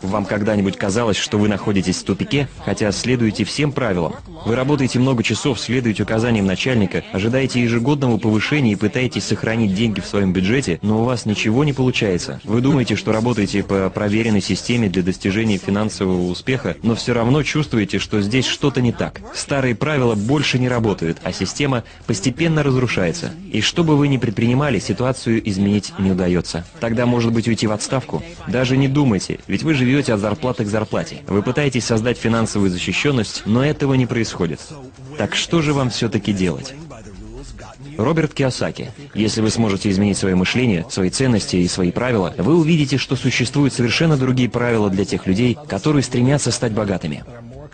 Вам когда-нибудь казалось, что вы находитесь в тупике, хотя следуете всем правилам? Вы работаете много часов, следуете указаниям начальника, ожидаете ежегодного повышения и пытаетесь сохранить деньги в своем бюджете, но у вас ничего не получается. Вы думаете, что работаете по проверенной системе для достижения финансового успеха, но все равно чувствуете, что здесь что-то не так. Старые правила больше не работают, а система постепенно разрушается. И что бы вы ни предпринимали, ситуацию изменить не удается. Тогда, может быть, уйти в отставку? Даже не думайте, ведь вы живете от зарплаты к зарплате. Вы пытаетесь создать финансовую защищенность, но этого не происходит. Так что же вам все-таки делать? Роберт Кийосаки. Если вы сможете изменить свое мышление, свои ценности и свои правила, вы увидите, что существуют совершенно другие правила для тех людей, которые стремятся стать богатыми.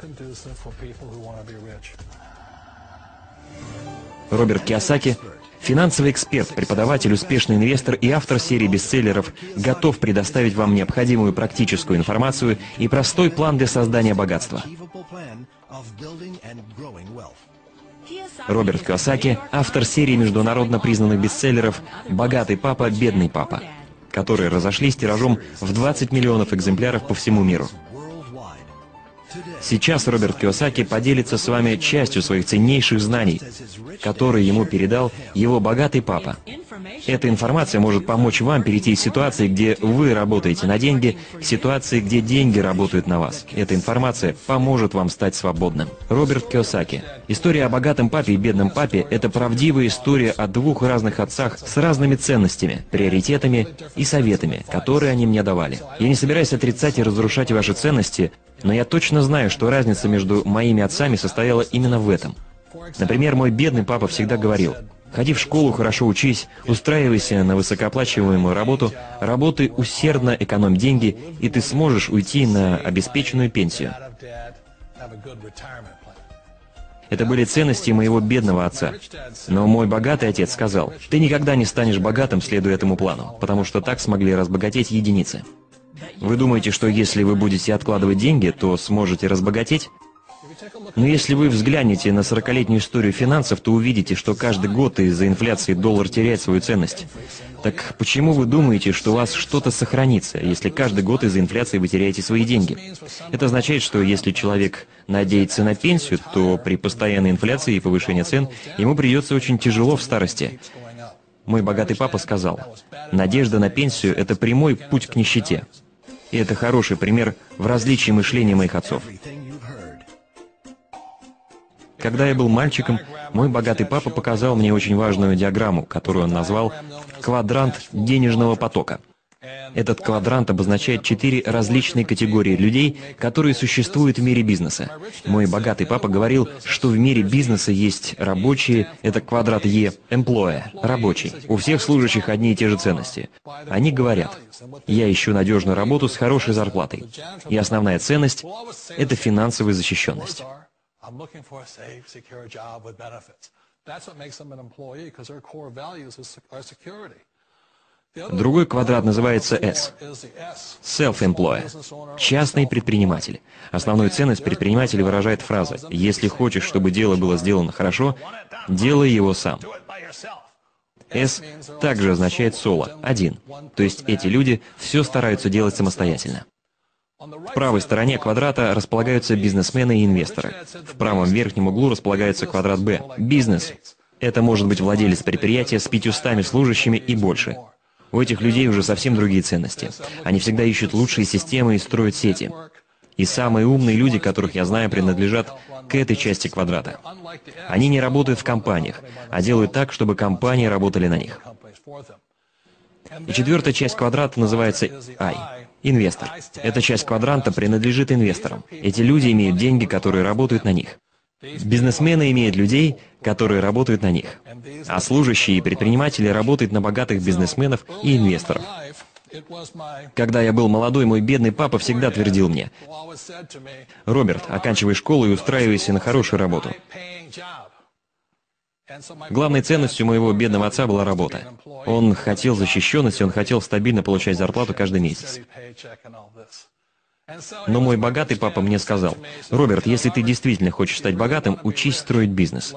Роберт Кийосаки – финансовый эксперт, преподаватель, успешный инвестор и автор серии бестселлеров, готов предоставить вам необходимую практическую информацию и простой план для создания богатства. Роберт Кийосаки – автор серии международно признанных бестселлеров «Богатый папа, бедный папа», которые разошлись тиражом в 20 миллионов экземпляров по всему миру. Сейчас Роберт Кийосаки поделится с вами частью своих ценнейших знаний, которые ему передал его богатый папа. Эта информация может помочь вам перейти из ситуации, где вы работаете на деньги, к ситуации, где деньги работают на вас. Эта информация поможет вам стать свободным. Роберт Кийосаки. История о богатом папе и бедном папе – это правдивая история о двух разных отцах с разными ценностями, приоритетами и советами, которые они мне давали. Я не собираюсь отрицать и разрушать ваши ценности, но я точно знаю, что разница между моими отцами состояла именно в этом. Например, мой бедный папа всегда говорил: «Ходи в школу, хорошо учись, устраивайся на высокооплачиваемую работу, работай усердно, экономь деньги, и ты сможешь уйти на обеспеченную пенсию». Это были ценности моего бедного отца. Но мой богатый отец сказал: «Ты никогда не станешь богатым, следуя этому плану, потому что так смогли разбогатеть единицы». Вы думаете, что если вы будете откладывать деньги, то сможете разбогатеть? Но если вы взглянете на 40-летнюю историю финансов, то увидите, что каждый год из-за инфляции доллар теряет свою ценность. Так почему вы думаете, что у вас что-то сохранится, если каждый год из-за инфляции вы теряете свои деньги? Это означает, что если человек надеется на пенсию, то при постоянной инфляции и повышении цен ему придется очень тяжело в старости. Мой богатый папа сказал: «Надежда на пенсию – это прямой путь к нищете». И это хороший пример в различии мышления моих отцов. Когда я был мальчиком, мой богатый папа показал мне очень важную диаграмму, которую он назвал «квадрант денежного потока». Этот квадрант обозначает 4 различные категории людей, которые существуют в мире бизнеса. Мой богатый папа говорил, что в мире бизнеса есть рабочие, это квадрат Е, employee, рабочий. У всех служащих одни и те же ценности. Они говорят: «Я ищу надежную работу с хорошей зарплатой». И основная ценность – это финансовая защищенность. Другой квадрат называется S. Self-employed. Частный предприниматель. Основную ценность предпринимателя выражает фраза: «Если хочешь, чтобы дело было сделано хорошо, делай его сам». S также означает соло, один. То есть эти люди все стараются делать самостоятельно. В правой стороне квадрата располагаются бизнесмены и инвесторы. В правом верхнем углу располагается квадрат B. Бизнес. Это может быть владелец предприятия с 500 служащими и больше. У этих людей уже совсем другие ценности. Они всегда ищут лучшие системы и строят сети. И самые умные люди, которых я знаю, принадлежат к этой части квадрата. Они не работают в компаниях, а делают так, чтобы компании работали на них. И четвертая часть квадрата называется I. Инвестор. Эта часть квадранта принадлежит инвесторам. Эти люди имеют деньги, которые работают на них. Бизнесмены имеют людей, которые работают на них. А служащие и предприниматели работают на богатых бизнесменов и инвесторов. Когда я был молодой, мой бедный папа всегда твердил мне: «Роберт, оканчивай школу и устраивайся на хорошую работу». Главной ценностью моего бедного отца была работа. Он хотел защищенности, он хотел стабильно получать зарплату каждый месяц. Но мой богатый папа мне сказал: «Роберт, если ты действительно хочешь стать богатым, учись строить бизнес».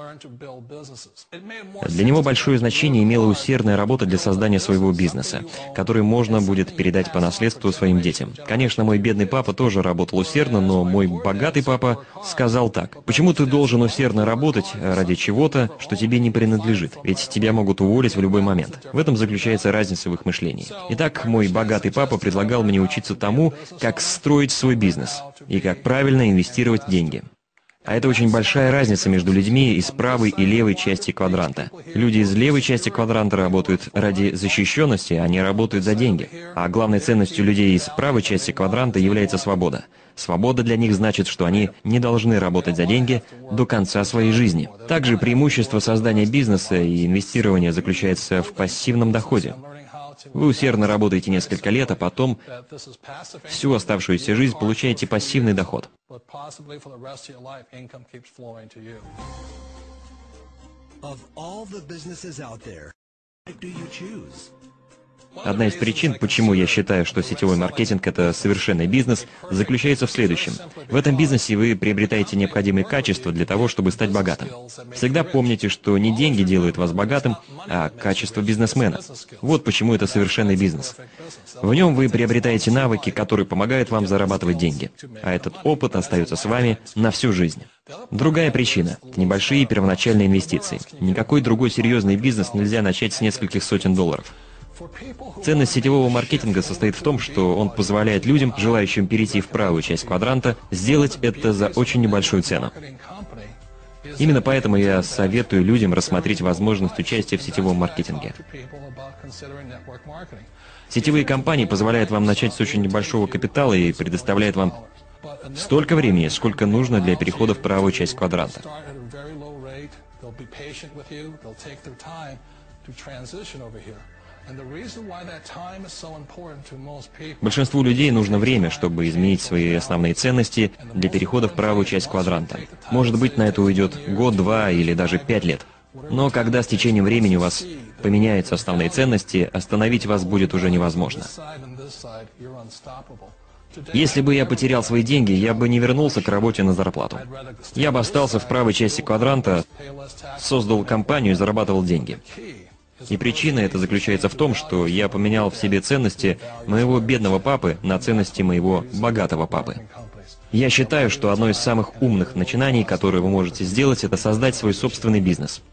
Для него большое значение имела усердная работа для создания своего бизнеса, который можно будет передать по наследству своим детям. Конечно, мой бедный папа тоже работал усердно, но мой богатый папа сказал так: «Почему ты должен усердно работать ради чего-то, что тебе не принадлежит? Ведь тебя могут уволить в любой момент». В этом заключается разница в их мышлении. Итак, мой богатый папа предлагал мне учиться тому, как строить свой бизнес и как правильно инвестировать деньги. А это очень большая разница между людьми из правой и левой части квадранта. Люди из левой части квадранта работают ради защищенности, они работают за деньги. А главной ценностью людей из правой части квадранта является свобода. Свобода для них значит, что они не должны работать за деньги до конца своей жизни. Также преимущество создания бизнеса и инвестирования заключается в пассивном доходе. Вы усердно работаете несколько лет, а потом всю оставшуюся жизнь получаете пассивный доход. Одна из причин, почему я считаю, что сетевой маркетинг – это совершенный бизнес, заключается в следующем. В этом бизнесе вы приобретаете необходимые качества для того, чтобы стать богатым. Всегда помните, что не деньги делают вас богатым, а качество бизнесмена. Вот почему это совершенный бизнес. В нем вы приобретаете навыки, которые помогают вам зарабатывать деньги. А этот опыт остается с вами на всю жизнь. Другая причина – небольшие первоначальные инвестиции. Никакой другой серьезный бизнес нельзя начать с нескольких сотен долларов. Ценность сетевого маркетинга состоит в том, что он позволяет людям, желающим перейти в правую часть квадранта, сделать это за очень небольшую цену. Именно поэтому я советую людям рассмотреть возможность участия в сетевом маркетинге. Сетевые компании позволяют вам начать с очень небольшого капитала и предоставляют вам столько времени, сколько нужно для перехода в правую часть квадранта. Большинству людей нужно время, чтобы изменить свои основные ценности для перехода в правую часть квадранта. Может быть, на это уйдет год, 2 или даже 5 лет. Но когда с течением времени у вас поменяются основные ценности, остановить вас будет уже невозможно. Если бы я потерял свои деньги, я бы не вернулся к работе на зарплату. Я бы остался в правой части квадранта, создал компанию и зарабатывал деньги. И причина это заключается в том, что я поменял в себе ценности моего бедного папы на ценности моего богатого папы. Я считаю, что одно из самых умных начинаний, которые вы можете сделать, это создать свой собственный бизнес.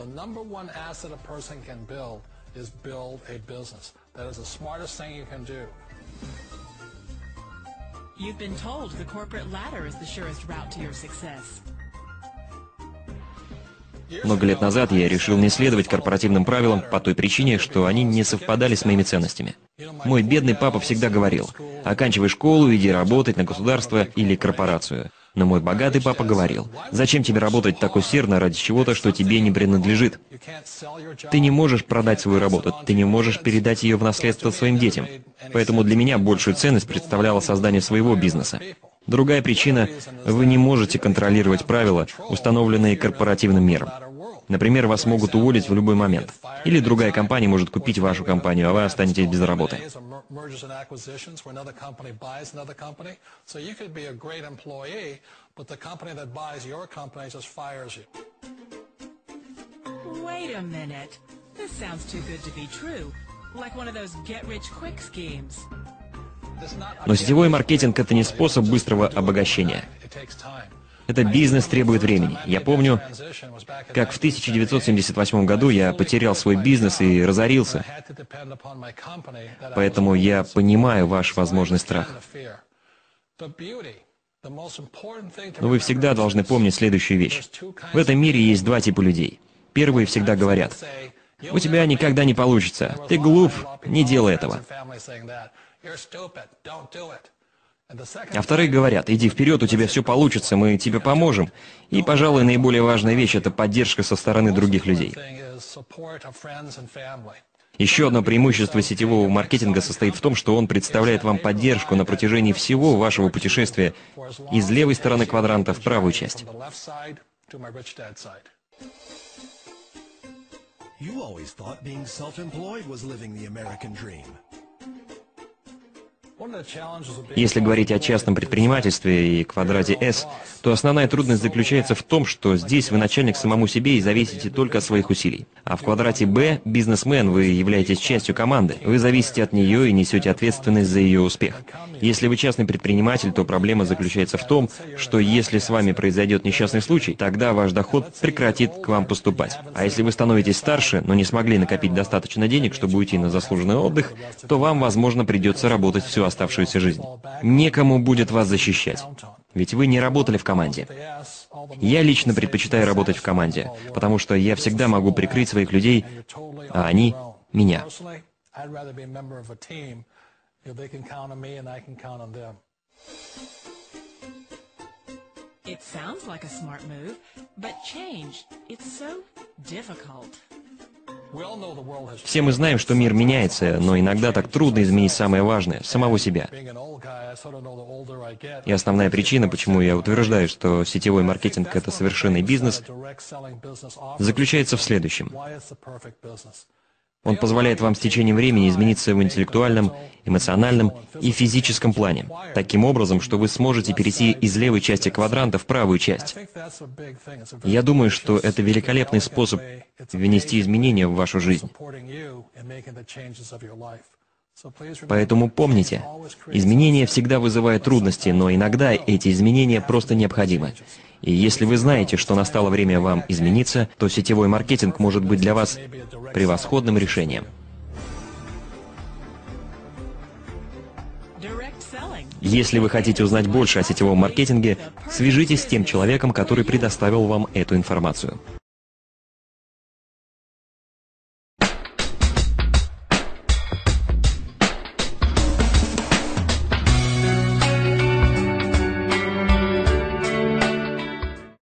Много лет назад я решил не следовать корпоративным правилам по той причине, что они не совпадали с моими ценностями. Мой бедный папа всегда говорил: «Оканчивай школу, иди работать на государство или корпорацию». Но мой богатый папа говорил: «Зачем тебе работать так усердно ради чего-то, что тебе не принадлежит? Ты не можешь продать свою работу, ты не можешь передать ее в наследство своим детям». Поэтому для меня большую ценность представляло создание своего бизнеса. Другая причина – вы не можете контролировать правила, установленные корпоративным миром. Например, вас могут уволить в любой момент. Или другая компания может купить вашу компанию, а вы останетесь без работы. Но сетевой маркетинг – это не способ быстрого обогащения. Это бизнес, требует времени. Я помню, как в 1978 году я потерял свой бизнес и разорился. Поэтому я понимаю ваш возможный страх. Но вы всегда должны помнить следующую вещь. В этом мире есть два типа людей. Первые всегда говорят: «У тебя никогда не получится. Ты глуп, не делай этого». А вторые говорят: «Иди вперед, у тебя все получится, мы тебе поможем». И, пожалуй, наиболее важная вещь – это поддержка со стороны других людей. Еще одно преимущество сетевого маркетинга состоит в том, что он представляет вам поддержку на протяжении всего вашего путешествия из левой стороны квадранта в правую часть. Если говорить о частном предпринимательстве и квадрате S, то основная трудность заключается в том, что здесь вы начальник самому себе и зависите только от своих усилий. А в квадрате B, бизнесмен, вы являетесь частью команды. Вы зависите от нее и несете ответственность за ее успех. Если вы частный предприниматель, то проблема заключается в том, что если с вами произойдет несчастный случай, тогда ваш доход прекратит к вам поступать. А если вы становитесь старше, но не смогли накопить достаточно денег, чтобы уйти на заслуженный отдых, то вам, возможно, придется работать всю оставшуюся жизнь. Некому будет вас защищать, ведь вы не работали в команде. Я лично предпочитаю работать в команде, потому что я всегда могу прикрыть своих людей, а они — меня. It sounds like a smart move, but change, it's so difficult. Все мы знаем, что мир меняется, но иногда так трудно изменить самое важное — самого себя. И основная причина, почему я утверждаю, что сетевой маркетинг — это совершенный бизнес, заключается в следующем. Он позволяет вам с течением времени измениться в интеллектуальном, эмоциональном и физическом плане, таким образом, что вы сможете перейти из левой части квадранта в правую часть. Я думаю, что это великолепный способ внести изменения в вашу жизнь. Поэтому помните, изменения всегда вызывают трудности, но иногда эти изменения просто необходимы. И если вы знаете, что настало время вам измениться, то сетевой маркетинг может быть для вас превосходным решением. Если вы хотите узнать больше о сетевом маркетинге, свяжитесь с тем человеком, который предоставил вам эту информацию.